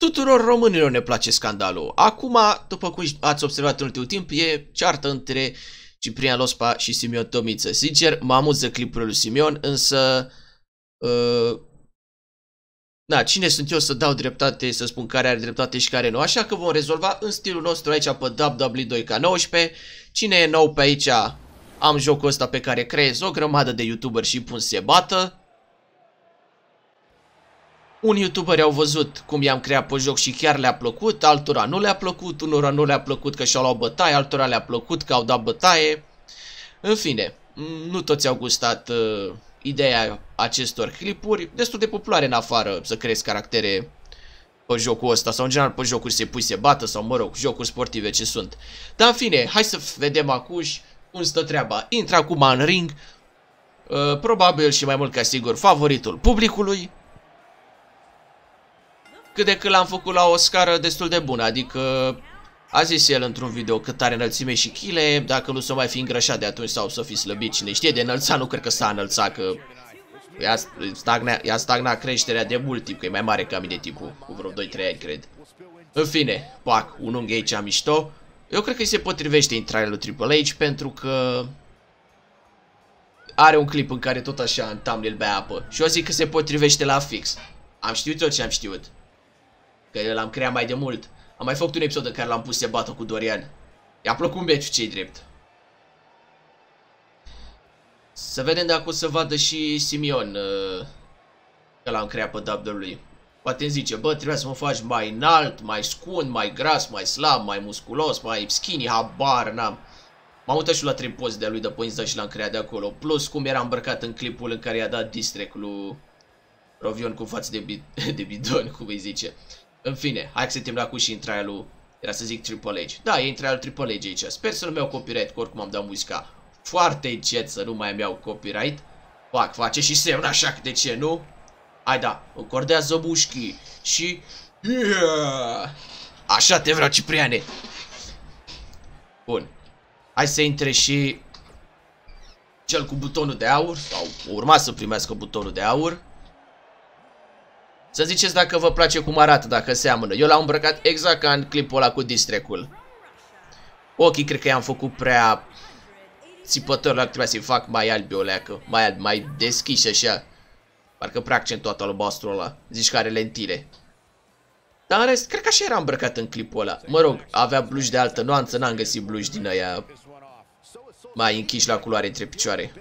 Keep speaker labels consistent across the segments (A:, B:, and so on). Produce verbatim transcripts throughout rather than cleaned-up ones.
A: Tuturor românilor ne place scandalul. Acum, după cum ați observat în ultimul timp, e ceartă între Ciprian Lospa și Simion Tomiță. Sincer, mă amuză clipurile lui Simion, însă... Uh, na, cine sunt eu să dau dreptate, să spun care are dreptate și care nu? Așa că vom rezolva în stilul nostru aici pe W W E doi K nouăsprezece. Cine e nou pe aici, am jocul ăsta pe care creez o grămadă de youtuberi și pun să se bată. Unii youtuberi au văzut cum i-am creat pe joc și chiar le-a plăcut, altora nu le-a plăcut, unora nu le-a plăcut că și-au luat bătaie, altora le-a plăcut că au dat bătaie. În fine, nu toți au gustat uh, ideea acestor clipuri, destul de populare în afară să creezi caractere pe jocul ăsta sau în general pe jocuri se pui se bată sau mă rog, jocuri sportive ce sunt. Dar în fine, hai să vedem acuși cum stă treaba. Intră acum în ring, uh, probabil și mai mult ca sigur favoritul publicului. Cât de cât l-am făcut la o scară destul de bună, adică a zis el într-un video cât are înălțime și chile, dacă nu s-o mai fi îngrășat de atunci sau să fi slăbit, cine știe, de înălțat nu cred că s-a înălțat, că i-a stagnat, stagnat creșterea de mult timp, că e mai mare ca mine tipul, cu vreo doi trei ani cred. În fine, pac, un unghi aici mișto, eu cred că îi se potrivește intrarea lui Triple H pentru că are un clip în care tot așa în thumbnail bea apă și eu zic că se potrivește la fix. Am știut eu ce am știut. Că l-am creat mai de mult. Am mai făcut un episod în care l-am pus să bată cu Dorian. I-a plăcut meciul, ce-i drept. Să vedem dacă o să vadă și Simion uh, că l-am creat pe W W E. Poate îmi zice, bă, trebuie să mă faci mai înalt, mai scund, mai gras, mai slab, mai musculos, mai skinny, habar n-am. M-am uitat și la trei poze de-a lui de pe Insta și l-am creat de acolo. Plus cum era îmbrăcat în clipul în care i-a dat distrack lui Rovion cu față de, bi de bidon, cum îi zice. În fine, hai să te la cu și intrarea lui, era să zic Triple H. Da, e intrarea lui Triple H aici. Sper să nu-mi iau copyright, că oricum am dat muzica foarte încet să nu mai îmi iau copyright. Fac, face și semn așa, că de ce nu? Hai da, încordează mușchii și... Yeah! Așa te vreau, Cipriane. Bun. Hai să intre și cel cu butonul de aur, sau urma să primească butonul de aur. Să ziceți dacă vă place cum arată, dacă seamănă. Eu l-am îmbrăcat exact ca în clipul ăla cu distrack-ul. Ochii cred că i-am făcut prea țipători, la trebuia să-i fac mai albi o leacă, mai albi, mai deschiși așa. Parcă prea accentuat albastrul ăla. Zici că are lentile. Dar în rest, cred că așa era îmbrăcat în clipul ăla. Mă rog, avea bluși de altă nuanță, n-am găsit bluși din aia mai închiși la culoare între picioare.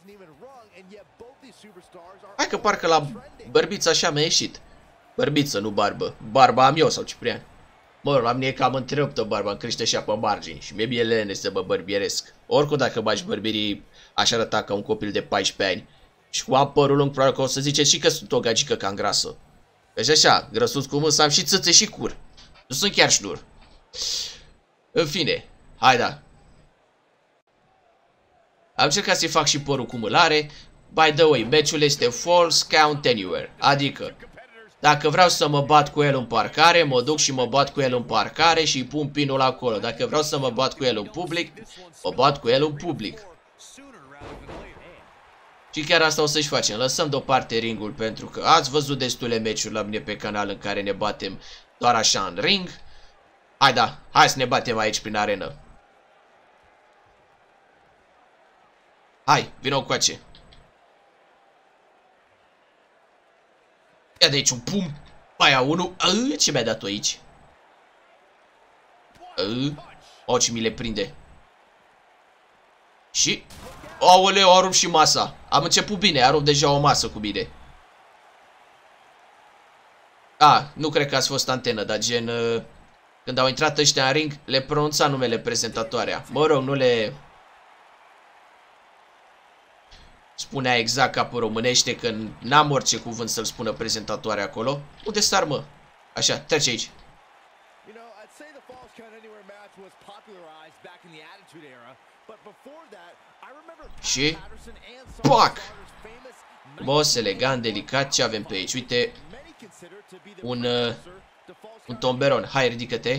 A: Hai că parcă la bărbiță așa mi-a ieșit. Bărbiță, nu barbă. Barba am eu sau Ciprian. Mă rog, la mine e cam întreruptă barba, îmi crește așa pe margini. Și mi-e bine lene să mă bărbieresc. Oricum dacă bagi bărbirii, aș arăta ca un copil de paisprezece ani. Și cu am părul lung, probabil că o să ziceți și că sunt o gagică cam grasă. Deci așa, grăsuț cu mâns, am și țâțe și cur. Nu sunt chiar șnur. În fine, hai da. Am încercat să-i fac și părul cu mâlare. By the way, meciul este Falls Count Anywhere. Adică, dacă vreau să mă bat cu el în parcare, mă duc și mă bat cu el în parcare și îi pun pinul acolo. Dacă vreau să mă bat cu el în public, mă bat cu el în public. Și chiar asta o să-și facem. Lăsăm deoparte ringul pentru că ați văzut destule meciuri la mine pe canal în care ne batem doar așa în ring. Hai da, hai să ne batem aici prin arenă. Hai, vină coace. Ia de aici un pum. Aia unul. Aă, ce mi-a dat-o aici? Aă. O, ce mi le prinde. Și... Aoleu, a rupt și masa. Am început bine, a rupt deja o masă cu mine. A, nu cred că ați fost antenă, dar gen... Uh, când au intrat ăștia în ring, le pronunța numele prezentatoarea. Mă rog, nu le... spunea exact ca pe românește, că n-am orice cuvânt să-l spună prezentatoarea acolo. Unde sar, mă? Așa, trece aici. Și... Pac! Frumos, elegant, delicat, ce avem pe aici? Uite, un... Uh, un tomberon. Hai, ridică-te.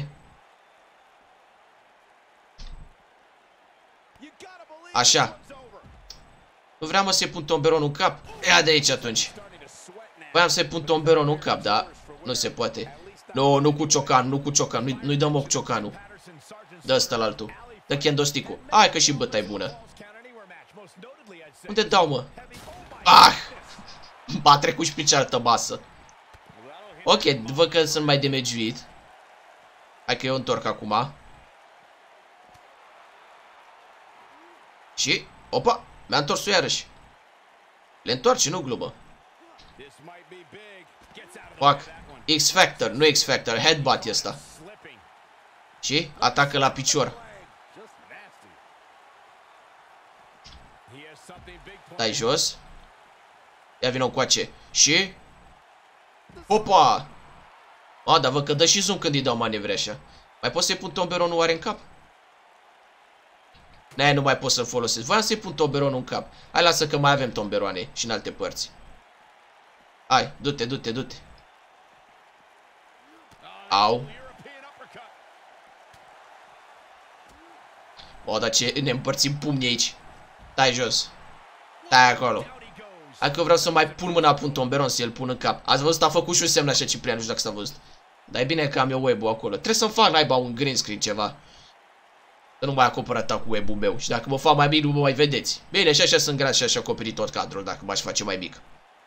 A: Așa. Nu vreau, mă, să-i pun tomberonul în cap. Ia de aici atunci. Voiam să-i pun tomberonul în cap, dar nu se poate. Nu, nu cu ciocan, nu cu ciocan, nu-i nu dăm cu ciocanul. Dă ăsta la altul. Dă candlestick-ul. Hai că și băta e bună. Unde dau, mă? Ah! M-a trecut și pe cealaltă masă. Ok, văd că sunt mai damagiuit. Hai că eu întorc acum. Și, opa, mi-a întors-o iarăși. Le întoarce, nu glumă. Fuck. X-Factor, nu X-Factor, headbutt e ăsta. Și atacă la picior. Dai jos. Ia vină încoace. Și opa! A, dar văd că dă și zoom când îi dau manevre așa. Mai pot să-i pun tomberonul oare în cap? Ne, nu mai pot să-l folosesc. Voiam să-i pun tomberonul în cap. Hai, lasă că mai avem tomberoane și în alte părți. Hai, du-te, du-te, du-te. Au. O, dar ce ne împărțim pumni aici. Stai jos. Stai acolo. Hai că vreau să mai pun mâna pe un tomberon să-l pun în cap. Ați văzut? A făcut și un semn așa, Ciprian, nu știu dacă s-a văzut. Dar e bine că am eu web-ul acolo. Trebuie să-mi fac naiba un green screen ceva. Să nu mai acopăr atât cu web-ul meu. Și dacă mă fac mai mic, nu mă mai vedeți. Bine, și așa sunt gras și așa acoperi tot cadrul, dacă m-aș face mai mic.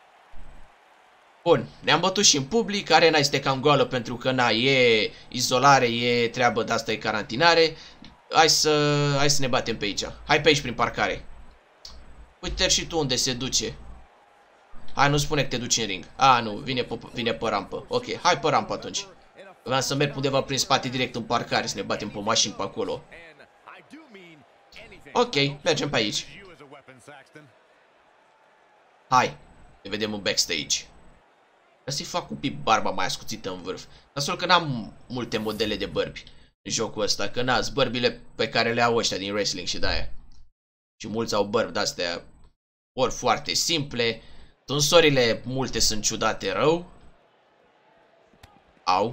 A: Bun, ne-am bătut și în public. Arena este cam goală pentru că na, e izolare, e treabă de asta, e carantinare. Hai să, hai să ne batem pe aici. Hai pe aici prin parcare. Uite și tu unde se duce. Hai, nu spune că te duci în ring. A, nu, vine pe, vine pe rampă. Ok, hai pe rampă atunci. Vreau să merg undeva prin spate direct în parcare, să ne batem pe mașini pe acolo. Ok, mergem pe aici. Hai, ne vedem în backstage. Vreau să-i fac un pic barba mai ascuțită în vârf. Nasol că n-am multe modele de bărbi în jocul ăsta, că n-ați bărbile pe care le au ăștia din wrestling și de-aia. Și mulți au bărbi de-astea ori foarte simple. Tunsorile multe sunt ciudate rău. Au.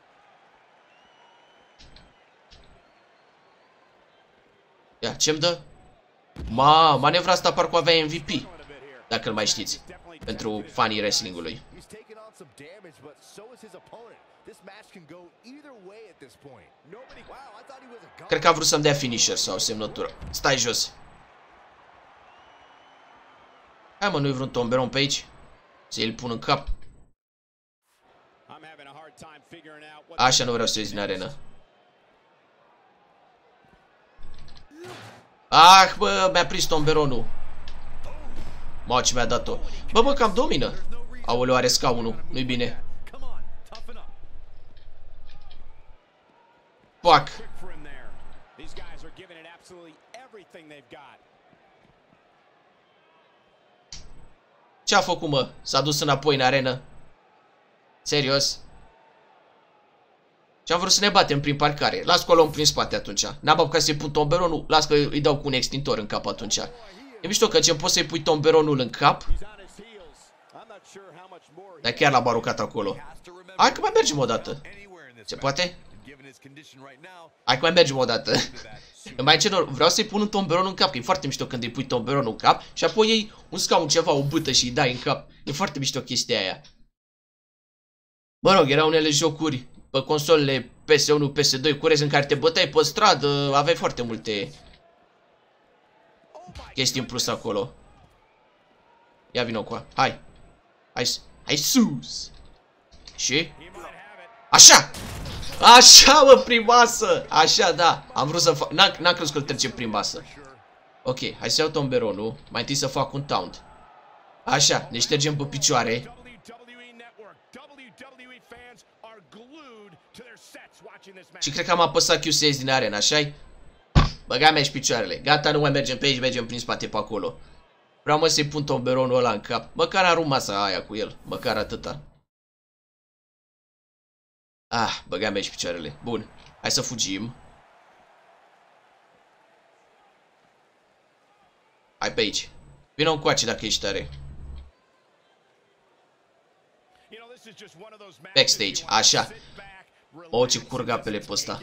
A: Ia, ce-mi dă? Ma, manevra asta parcă avea M V P, dacă îl mai știți, pentru fanii wrestling-ului. Cred că a vrut să-mi dea finisher sau semnătură. Stai jos. Hai, mă, nu-i vreun tomberon pe aici? Să-i pun în cap. Așa nu vreau să ies din arenă. Ah, bă, mi-a prins tomberonul. Mă, ce mi-a dat-o. Bă, bă, cam domină. Aoleu, are scaunul. Nu-i bine. Fuck. Ce-a făcut, mă? S-a dus înapoi în arenă. Serios? Și am vrut să ne batem prin parcare. Las că o luăm prin spate atunci. N-am apucat să-i pun tomberonul. Las că îi dau cu un extintor în cap atunci. E mișto că ce poți să-i pui tomberonul în cap. Dar chiar l-a barucat acolo. Hai că mai mergem o dată. Se poate? Hai că mai mergem o dată. Mai ce vreau să-i pun un tomberon în cap. Că e foarte mișto când îi pui tomberonul în cap. Și apoi iei un scaun, ceva, o bâtă și îi dai în cap. E foarte mișto chestia aia. Mă rog, erau unele jocuri pe consolele P S unu, P S doi cu rez în care te băteai pe stradă. Aveai foarte multe chestii în plus acolo. Ia vină cu a. Hai. Hai, hai sus. Și? Așa! Așa, mă, prin masă! Așa, da. Am vrut să fac... N-am crezut că îl trece prin masă. Ok, hai să iau tomberonul. Mai întâi să fac un taunt. Așa, ne ștergem pe picioare. Și cred că am apăsat Q să ies din arena, așa-i? Băga mea și picioarele. Gata, nu mai mergem pe aici, mergem prin spate pe acolo. Vreau, mă, să-i pun tomberonul ăla în cap. Măcar arunc masa aia cu el. Măcar atâta. Ah, băga mea și picioarele. Bun. Hai să fugim. Hai pe aici. Vino încoace dacă ești tare. Backstage, așa. O, ce curg apele pe ăsta.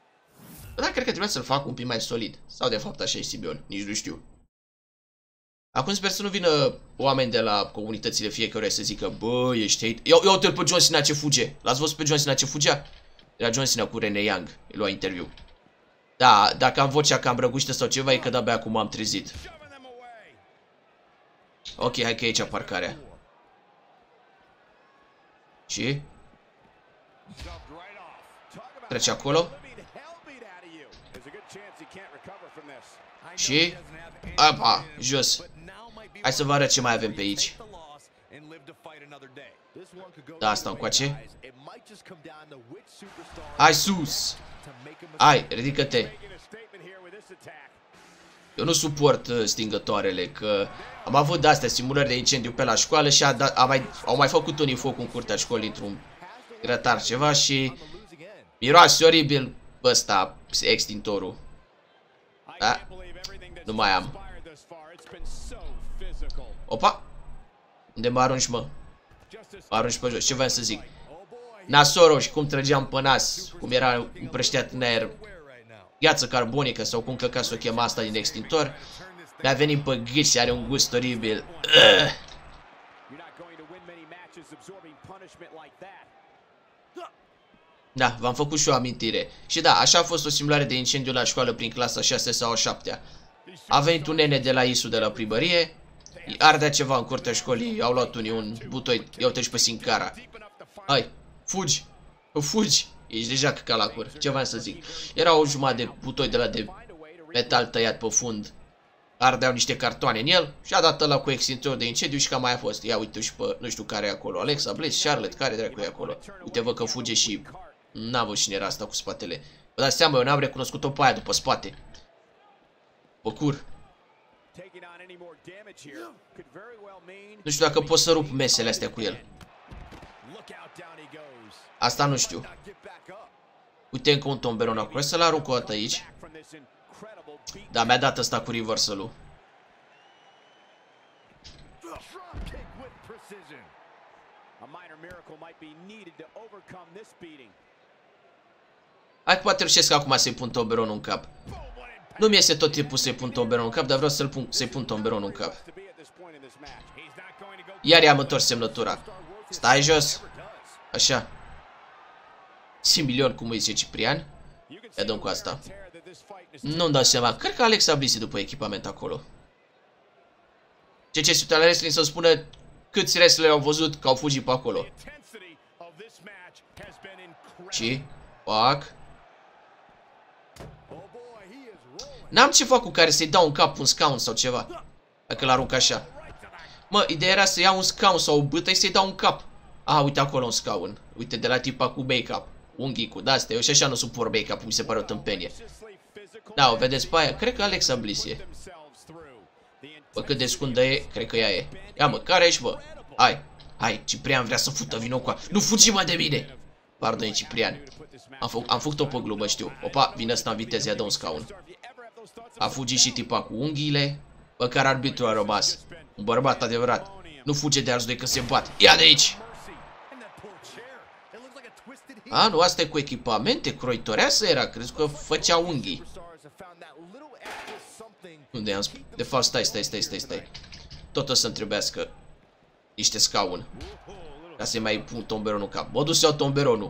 A: Bă, da, cred că trebuie să-l fac un pic mai solid. Sau de fapt așa e Simeon, nici nu știu. Acum sper să nu vină oameni de la comunitățile fiecare să zică, bă, ești hate. Ia, ia uite-l pe John Cena ce fuge. L-ați văzut pe John Cena ce fugea? Era John Cena cu Renee Young. Îi lua interviu. Da, dacă am vocea cam răgușită sau ceva, e că de-abia acum am trezit. Ok, hai că e aici parcarea. Și? Trece acolo. Și? Apa, jos. Hai să vă arăt ce mai avem pe aici. Da, asta încoace. Hai sus. Hai, ridică-te. Eu nu suport uh, stingătoarele, că am avut de-astea simulări de incendiu pe la școală și a dat, a mai, au mai făcut unii foc în curtea școlii într-un grătar ceva și miroase oribil ăsta, extintorul. Da? Nu mai am. Opa! Unde mă arunci, mă? Mă arunci pe jos. Ce voiam să zic? Nasoro și cum trăgeam pe nas, cum era împrășteat în aer gheață carbonică sau cum căca să o chema asta din extintor. Mi-a venit pe gât și are un gust oribil. Ugh. Da, v-am făcut și o amintire. Și da, așa a fost o simulare de incendiu la școală prin clasa a șasea sau a șaptea. A venit un nene de la I S U de la primărie, ardea ceva în curtea școlii, au luat unii un butoi, iau-te și pe Sincara. Hai, fugi, fugi, ești deja căcat la cur, ce vreau să zic. Era o jumătate de butoi de la de metal tăiat pe fund, ardeau niște cartoane în el și a dat ăla cu extintor de incendiu și cam mai a fost. Ia uite și pe, nu știu care e acolo, Alexa, Blaze, Charlotte, care dracu e acolo. Uite vă că fuge și n-am văzut cine era asta cu spatele. Vă dați seama, eu n-am recunoscut-o pe aia după spate. Păcur. Nu știu dacă pot să rup mesele astea cu el. Asta nu știu. Uite încă un tomberon acolo. Să-l arunc o dată aici. Da, mi-a dat ăsta cu reversal-ul. Hai, poate reușesc acum să-i pun tomberonul în cap. Nu mi-este tot timpul să-i pun tomberonul în cap, dar vreau să-i pun, să pun tomberonul în cap. Iar i-am întors semnătura. Stai jos. Așa. Similion, cum îi zice Ciprian. Ia dăm cu asta. Nu-mi dau seama. Cred că Alexa Bliss după echipament acolo. Ce ce sunt la wrestling să spună câți wrestleri au văzut că au fugit pe acolo. Și? Pac. N-am ce fac cu care să-i dau în cap un scaun sau ceva. Dacă l-arunc așa. Mă, ideea era să iau un scaun sau o bâtă și să-i dau în cap. Ah, uite acolo un scaun. Uite, de la tipa cu make-up. Unghii cu de-astea. Eu și așa nu suport make-up, mi se pare o tâmpenie. Da, o vedeți pe aia? Cred că Alexa Bliss e. Bă, cât de scundă e, cred că ea e. Ia mă, care ești, bă? Hai, hai, Ciprian vrea să fută, vino cu a... Nu fugi, mă, de mine! Pardon, Ciprian. Am, fă am făcut-o pe glumă, știu. Opa, vine ăsta în viteză, ia dă un scaun. A fugit și tipa cu unghiile. Bă, care arbitru a rămas. Un bărbat adevărat. Nu fuge de alți doi că se bat. Ia de aici! A, nu, asta e cu echipamente? Croitoreasă era? Crezi că făcea unghii. Unde am spus? De fapt, stai, stai, stai, stai, stai. Tot o să-mi trebuiască niște scaun. Ca să-i mai pun tomberonul în cap. Mă duc să iau tomberonul.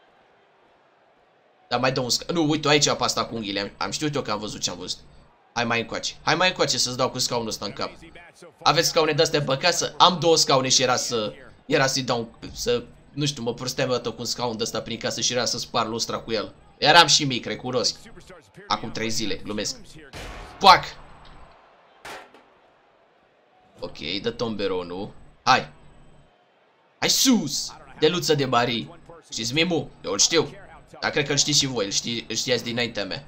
A: Dar mai dă un scaun. Nu, uite, aici pe asta cu unghiile. Am, am știut eu că am văzut ce am văzut. Hai mai încoace. Hai mai încoace să-ți dau cu scaunul ăsta în cap. Aveți scaune de-astea pe casă? Am două scaune și era să... Era să-i dau... Să... Nu știu, mă prosteam dată cu un scaun de ăsta prin casă și era să spar lustra cu el. Eram și mic, recunosc. Acum trei zile, glumesc. Pac! Ok, dă tomberonul. Hai! Hai sus! Deluță de Marie. Știți mimul? Eu îl știu. Dar cred că îl știți și voi, îl, ști, îl știați dinaintea mea.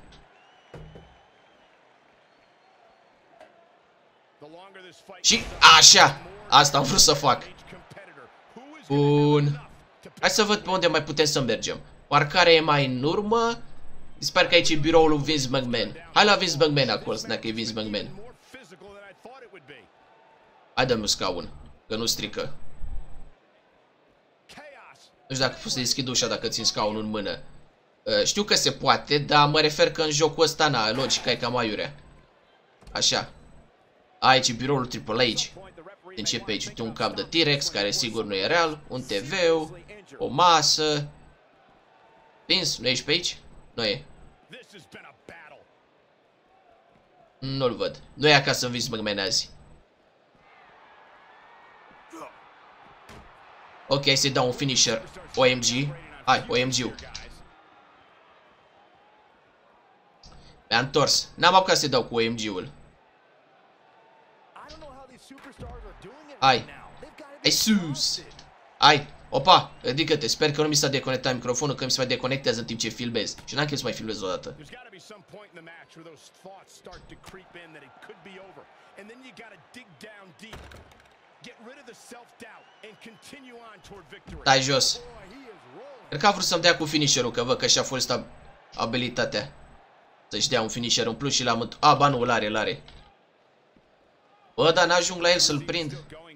A: Și așa! Asta am vrut să fac. Bun. Hai să văd pe unde mai putem să mergem. Parcarea e mai în urmă. Sper că aici e biroul lui Vince McMahon. Hai la Vince McMahon acolo, dacă e Vince McMahon. Hai dă-mi un scaun, că nu strică. Nu știu dacă pot să deschid ușa dacă țin scaunul în mână. uh, Știu că se poate, dar mă refer că în jocul ăsta, na, logica e cam aiurea. Așa. Aici e biroul Triple H. Începe aici un cap de T-Rex, care sigur nu e real. Un T V, o masă. Vince, nu ești pe aici? Nu e. Nu-l văd. Nu e acasă în Vince McMahon azi. Ok, să-i dau un finisher. O M G. Hai, O M G-ul. Mi-a întors. N-am apucat să-i dau cu O M G-ul. Hai. Hai sus. Hai. Opa, ridică-te. Sper că nu mi s-a deconectat microfonul, că mi se mai deconectează în timp ce filmez. Și n-am chef să mai filmez o dată. Stai jos. Cred că a vrut să-mi dea cu finisherul, că văd că și-a fost abilitatea să-și dea un finisher în plus și l-am... A, ba nu, l-are, l-are. Bă, dar n-ajung la el să-l prind.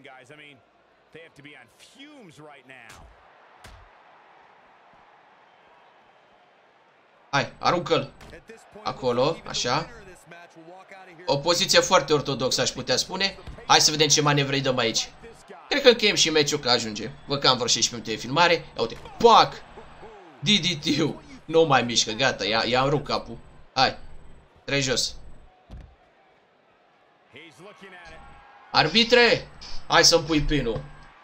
A: Hai, aruncă-l. Acolo, așa. O poziție foarte ortodoxă, aș putea spune. Hai să vedem ce manevre îi dăm aici. Cred că încheiem și meciul, că ajunge. Văd că am vreo șaisprezece minute de filmare. Ia uite, pac! D D T-ul. Nu mai mișcă, gata, i-am rupt capul. Hai, trei jos. Arbitre! Hai să-mi pui pinul.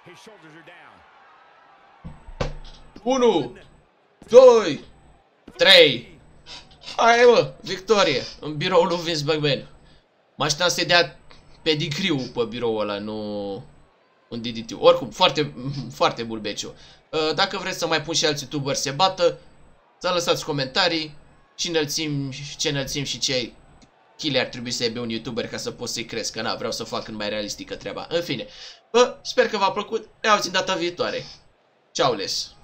A: unu, doi, trei. Hai, mă, victorie. În biroul lui Vince McMahon. Mă așteptam să-i dea pedigree-ul pe biroul ăla, nu un D D T. Oricum, foarte, foarte bulbeciu. Dacă vreți să mai pun și alți youtuberi se bată, să lăsați comentarii. Și înălțim, ce înălțim și ce chile ar trebui să aibă un youtuber ca să pot să-i cresc. Că na, vreau să fac cât mai realistică treaba. În fine, bă, sper că v-a plăcut. Ne auzim data viitoare. Ceau, les!